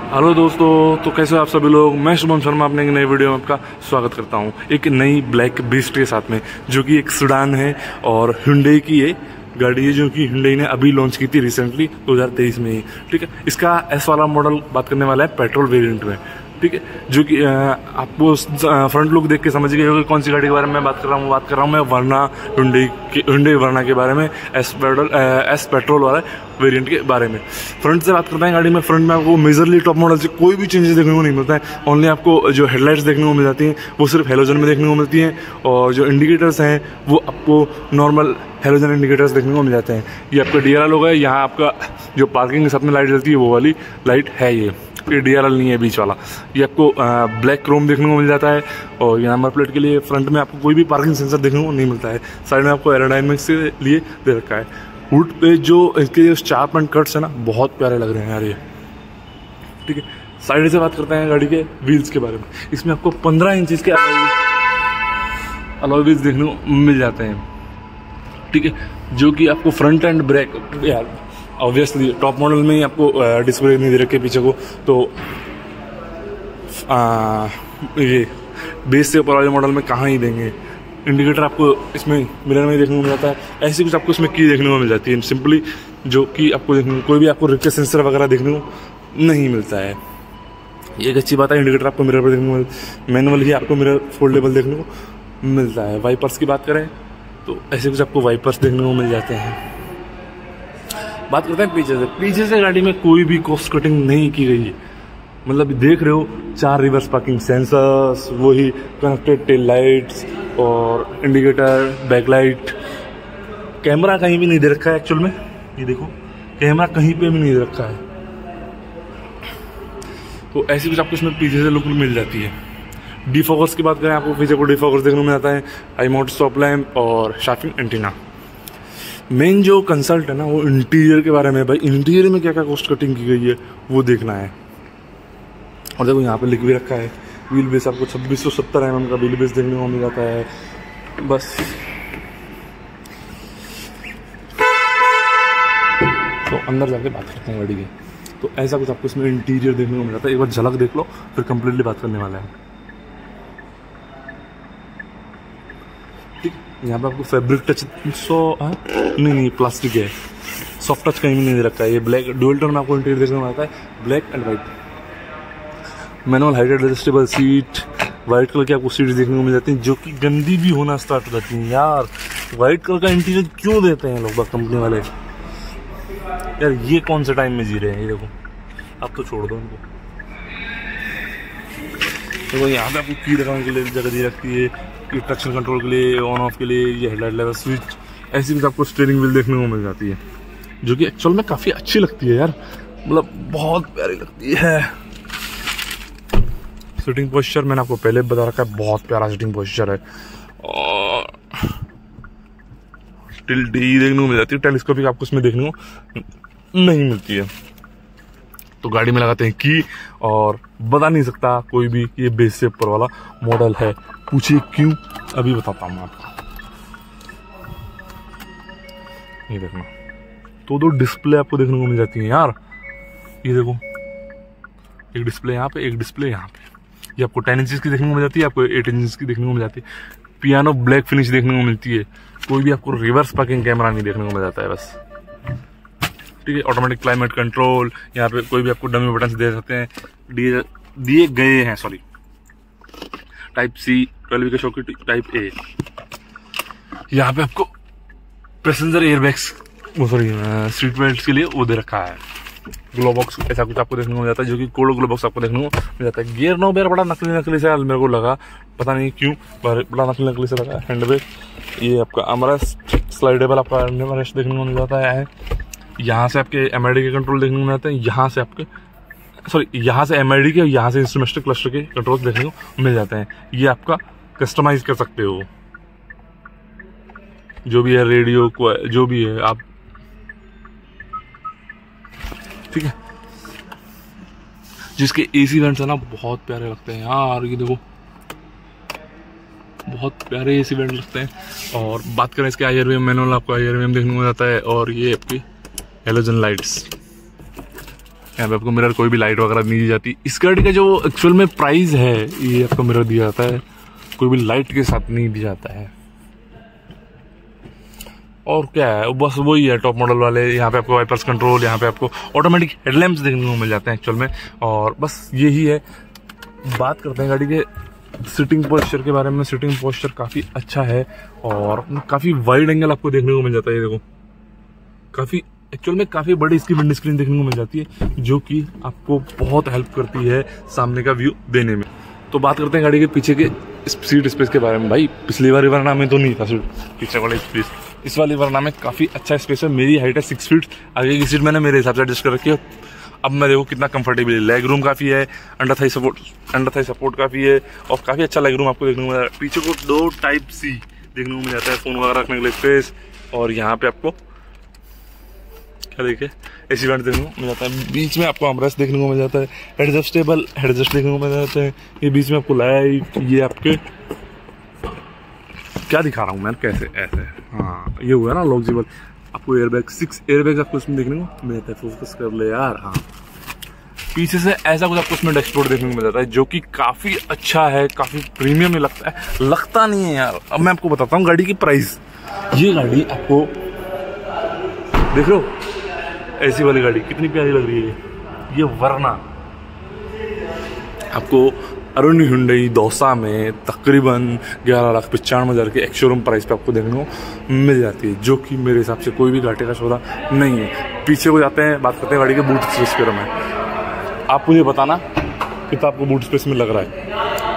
Hello दोस्तों, तो कैसे हो आप सभी लोग। मैं शुभम शर्मा अपने एक नई वीडियो में आपका स्वागत करता हूं, एक नई ब्लैक बीस्ट के साथ में, जो कि एक सेडान है और Hyundai की ये गाड़ी है, जो कि Hyundai ने अभी लॉन्च की थी रिसेंटली 2023 में ही। ठीक है, इसका एस वाला मॉडल बात करने वाला है पेट्रोल वेरिएंट में। ठीक है, जो कि आपको फ्रंट लुक देख के समझ गए होगा कौन सी गाड़ी के बारे में मैं बात कर रहा हूँ। बात कर रहा हूँ मैं वर्ना, Hyundai वर्ना के बारे में, एस पेट्रोल वाला वेरिएंट के बारे में। फ्रंट से बात करते हैं गाड़ी में। फ्रंट में आपको मेजरली टॉप मॉडल से कोई भी चेंजेस देखने को नहीं मिलता है। ओनली आपको जो हेडलाइट्स देखने को मिल जाती हैं वो सिर्फ हेलोजन में देखने को मिलती हैं, और जो इंडिकेटर्स हैं वो आपको नॉर्मल हेलोजन इंडिकेटर्स देखने को मिल जाते हैं। ये आपका DRL होगा। यहाँ आपका जो पार्किंग के साथ में लाइट जलती है वो वाली लाइट है। ये DRL नहीं है बीच वाला। ये आपको ब्लैक क्रोम देखने को मिल जाता है, और ये नंबर प्लेट के लिए फ्रंट में आपको कोई भी पार्किंग सेंसर देखने को नहीं मिलता है। साइड में आपको एरोडायनेमिक्स के लिए दे रखा है। हुड पे जो इसके शार्प एंड कट्स है ना, बहुत प्यारे लग रहे हैं यार ये। ठीक है, साइड से बात करते हैं गाड़ी के व्हील्स के बारे में। इसमें आपको 15 इंचेस के अलॉय व्हील्स देखने को मिल जाते हैं। ठीक है, जो कि आपको फ्रंट एंड ब्रेक यार ऑब्वियसली टॉप मॉडल में ही आपको डिस्प्ले नहीं दे रखे पीछे को, तो ये बेस से ऊपर वाले मॉडल में कहाँ ही देंगे। इंडिकेटर आपको इसमें मिरर में देखने को मिल जाता है। ऐसी कुछ आपको इसमें की देखने को मिल जाती है सिंपली, जो कि आपको देखने को कोई भी आपको रिक्वेस्ट सेंसर वगैरह देखने को नहीं मिलता है। ये एक अच्छी बात है। इंडिकेटर आपको मिरर पर देखने को मिलता है। मैनुअल ही आपको मिरर फोल्डेबल देखने को मिलता है। वाइपर्स की बात करें तो ऐसे कुछ आपको वाइपर्स देखने को मिल जाते हैं। बात करते हैं पीछे से गाड़ी में कोई भी कॉस्ट कटिंग नहीं की गई है। मतलब देख रहे हो 4 रिवर्स पार्किंग सेंसर्स, वही कनेक्टेड टेल लाइट्स और इंडिकेटर, बैकलाइट। कैमरा कहीं भी नहीं दे रखा है एक्चुअल में। ये देखो, कैमरा कहीं पे भी नहीं दे रखा है। तो ऐसी कुछ आपको इसमें पीछे से लुक मिल जाती है। डिफोकस की बात करें, आपको पीछे को डिफोकस देखने को मिलता है, आई माउंट स्टॉप लैम्प और शार्पिंग एंटीना। मेन जो कंसल्ट है ना वो इंटीरियर के बारे में। भाई इंटीरियर में क्या क्या कॉस्ट कटिंग की गई है वो देखना है। और देखो यहाँ पे लिख भी रखा है व्हील बेस आपको 2670 mm का व्हील बेस देखने को मिल जाता है। बस तो अंदर जाके बात करते हैं गाड़ी की। तो ऐसा कुछ आपको इसमें इंटीरियर देखने को मिल जाता है। एक बार झलक देख लो, फिर कंप्लीटली बात करने वाला है। ठीक, यहाँ पे आपको फैब्रिक टच नहीं प्लास्टिक है, सॉफ्ट टच कहीं भी नहीं दे रखा है। ये ब्लैक डुअल टोन में आपको इंटीरियर देखने को मिलता है, black and white. Manual height adjustable seat, white colour की आपको सीट देखने को मिल जाती हैं, जो कि गंदी भी होना स्टार्ट हो जाती हैं यार। वाइट कलर का इंटीरियर क्यों देते हैं लोग कंपनी वाले यार। ये कौन से टाइम में जी रहे हैं। ये देखो, अब तो छोड़ दो उनको। देखो यहाँ पे आपको की लगाने के लिए जगह दी रखती है, ये ट्रैक्शन कंट्रोल के लिए, ऑन ऑफ के लिए, ये हेडलाइट लेवल स्विच। ऐसी भी आपको स्टीयरिंग व्हील देखने को मिल जाती है, जो कि एक्चुअल में काफ़ी अच्छी लगती है यार। मतलब बहुत प्यारी लगती है। सिटिंग पोस्चर मैंने आपको पहले बता रखा है, बहुत प्यारा सिटिंग पोस्चर है। और टिल्ट देखने को मिल जाती है, टेलीस्कोपिक आपको इसमें देखने को नहीं मिलती है। तो गाड़ी में लगाते हैं की, और बता नहीं सकता कोई भी ये बेस से ऊपर वाला मॉडल है। पूछिए क्यों, अभी बताता हूँ आपको। ये देखना, तो दो डिस्प्ले आपको देखने को मिल जाती है यार। ये देखो, एक डिस्प्ले यहाँ पे, एक डिस्प्ले यहाँ पे। ये आपको 10 इंचेस की देखने को मिल जाती है, आपको 8 इंचेस की देखने को मिल जाती है। पियानो ब्लैक फिनिश देखने को मिलती है। कोई भी आपको रिवर्स पार्किंग कैमरा नहीं देखने को मिल जाता है बस। ठीक है, ऑटोमेटिक क्लाइमेट कंट्रोल, यहाँ पे कोई भी आपको डमी बटन दे सकते हैं, दिए गए हैं। सॉरी, टाइप C, 12 का शॉक, टाइप A। यहाँ पे आपको passenger airbags, sorry seat belt के लिए वो दे रखा है। ग्लो बॉक्स ऐसा कुछ आपको देखने को मिल जाता है, जो कि कोड ग्लो बॉक्स आपको देखने को मिल जाता है। गियर नॉब यार बड़ा नकली से मेरे को लगा, पता नहीं क्यों बड़ा नकली से लगा। हैंड ब्रेक, ये आपका आर्मरेस्ट स्लाइडेबल आपका आर्मरेस्ट देखने को मिल जाता है। यहाँ से आपके MID के कंट्रोल देखने को मिल जाते हैं। यहाँ से आपके यहाँ से MID के, यहाँ से इंस्ट्रूमेंटेशन क्लस्टर के कंट्रोल देखने को मिल जाते हैं। ये आपका कस्टमाइज कर सकते हो, जो भी है रेडियो को, जो भी है आप। ठीक है, जिसके AC वेंट्स है ना बहुत प्यारे लगते हैं यार। ये देखो, बहुत प्यारे AC वेंट लगते हैं। और बात करें इसके IRVM मैनुअल, आपको IRVM देखने को मिल जाता है। और ये आपकी हेलोजन लाइट्स, यहाँ पे आपको मिरर, कोई भी लाइट वगैरह नहीं दी जाती। इस गाड़ी का जो एक्चुअल में प्राइस है, ये आपको मिरर दिया जाता है, कोई भी लाइट के साथ नहीं दिया जाता है। और क्या है, बस वही है टॉप मॉडल वाले। यहाँ पे आपको वाइपर्स कंट्रोल, यहाँ पे आपको ऑटोमेटिक हेडलैम्प्स देखने को मिल जाते हैं एक्चुअल में। और बस यही है। बात करते हैं गाड़ी के सिटिंग पोस्चर के बारे में। सिटिंग पोस्चर काफ़ी अच्छा है और काफ़ी वाइड एंगल आपको देखने को मिल जाता है। ये देखो, काफ़ी एक्चुअल में काफ़ी बड़ी इसकी विंड स्क्रीन देखने को मिल जाती है, जो कि आपको बहुत हेल्प करती है सामने का व्यू देने में। तो बात करते हैं गाड़ी के पीछे के सीट स्पेस के बारे में। भाई पिछली वाली वरना में तो नहीं था सीट, पीछे वाले स्पेस, इस वाली वरना में काफ़ी अच्छा स्पेस है। मेरी हाइट है 6 फीट, आगे की सीट मैंने मेरे हिसाब से एडजस्ट कर रखी है। अब मैं देखो कितना कंफर्टेबल है। लेग रूम काफ़ी है, अंडर थाई सपोर्ट काफ़ी है और काफ़ी अच्छा लेग रूम आपको देखने को मिल रहा है। पीछे को 2 टाइप सी देखने को मिल जाता है, फ़ोन वगैरह रखने के लिए स्पेस। और यहाँ पे आपको क्या देखिए, एसी वेंट देखने को मिल जाता है। बीच में आपको आर्मरेस्ट देखने को मिल जाता है, एडजस्टेबल हेडजस्ट देखने को मिल जाता है। ये बीच में आपको लाइट, ये आपके क्या दिखा रहा हूँ मैं, कैसे ऐसे, हाँ ये हुआ ना लॉक्जेबल। आपको एयरबैग, 6 एयरबैग आपको इसमें देखने को मिलता है। फोकस कर ले यार, हाँ पीछे से ऐसा कुछ आपको इसमें डैशबोर्ड देखने को मिल जाता है, जो कि काफ़ी अच्छा है, काफ़ी प्रीमियम में लगता है, लगता नहीं है यार। अब मैं आपको बताता हूँ गाड़ी की प्राइस। ये गाड़ी आपको देख लो, ऐसी वाली गाड़ी कितनी प्यारी लग रही है। ये वरना आपको अरुण हुंडई दोसा में तकरीबन 11,95,000 के एक्स-शोरूम प्राइस पे आपको देखने को मिल जाती है, जो कि मेरे हिसाब से कोई भी घाटे का सौदा नहीं है। पीछे को जाते हैं, बात करते हैं गाड़ी के बूट स्पेस के बारे में। आप मुझे बताना कितना आपको बूट स्पेस में लग रहा है।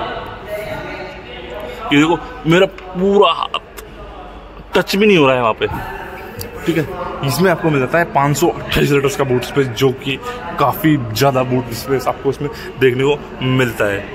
ये देखो, मेरा पूरा हाथ टच भी नहीं हो रहा है वहाँ पे, ठीक है। इसमें आपको मिल जाता है 528 लीटर्स का बूट स्पेस, जो कि काफ़ी ज़्यादा बूट स्पेस आपको इसमें देखने को मिलता है।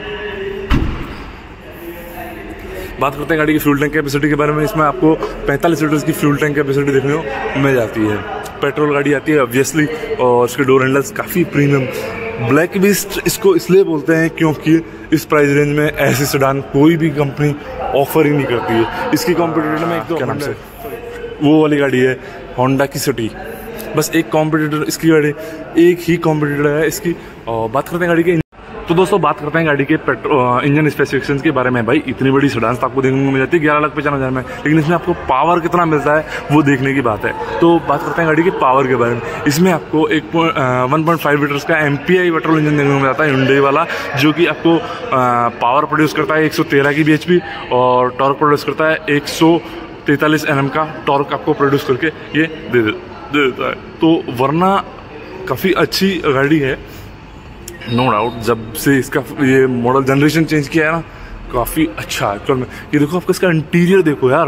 बात करते हैं गाड़ी की फ्यूल टैंक कैपेसिटी के बारे में। इसमें आपको 45 लीटर्स की फ्यूल टैंक कैपेसिटी देखने को मिल जाती है। पेट्रोल गाड़ी आती है ऑब्वियसली, और इसके डोर हैंडल्स काफ़ी प्रीमियम। ब्लैक बीस्ट इसको इसलिए बोलते हैं क्योंकि इस प्राइस रेंज में ऐसी सेडान कोई भी कंपनी ऑफर ही नहीं करती है। इसकी कॉम्पिटिटर में एक तो क्या नाम से वो वाली गाड़ी है होंडा की सिटी, बस एक कॉम्पिटिटर इसकी गाड़ी, एक ही कॉम्पिटिटर है इसकी। और बात करते हैं गाड़ी के, तो दोस्तों बात करते हैं गाड़ी के इंजन स्पेसिफिकेशंस के बारे में। भाई इतनी बड़ी सेडान आपको देखने को मिल जाती है 11,95,000 में, लेकिन इसमें आपको पावर कितना मिलता है वो देखने की बात है। तो बात करते हैं गाड़ी के पावर के बारे में। इसमें आपको 1.5 लीटर्स का MPI पेट्रोल इंजन देखने को मिल जाता है हुंडई वाला, जो कि आपको पावर प्रोड्यूस करता है 113 की bhp और टॉर्क प्रोड्यूस करता है 143 Nm का टॉर्क आपको प्रोड्यूस करके ये दे देता है। तो वरना काफ़ी अच्छी गाड़ी है, नो डाउट। जब से इसका ये मॉडल जनरेशन चेंज किया है ना, काफ़ी अच्छा है एक्चुअल में। ये देखो, आपको इसका इंटीरियर देखो यार,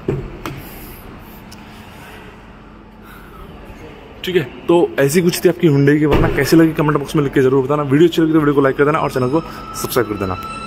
ठीक है। तो ऐसी कुछ थी आपकी हुंडई की, वरना कैसी लगी कमेंट बॉक्स में लिख के जरूर बताना। वीडियो अच्छी लगी तो वीडियो को लाइक कर देना और चैनल को सब्सक्राइब कर देना।